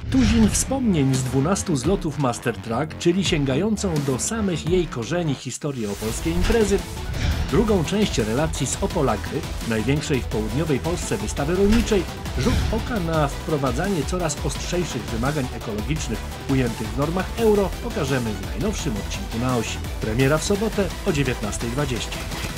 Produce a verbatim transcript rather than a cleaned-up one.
Tuzin wspomnień z dwunastu zlotów Master Track, czyli sięgającą do samych jej korzeni historię opolskiej imprezy. Drugą część relacji z Opolagry, największej w południowej Polsce wystawy rolniczej, rzut oka na wprowadzanie coraz ostrzejszych wymagań ekologicznych ujętych w normach euro pokażemy w najnowszym odcinku Na Osi. Premiera w sobotę o dziewiętnastej dwadzieścia.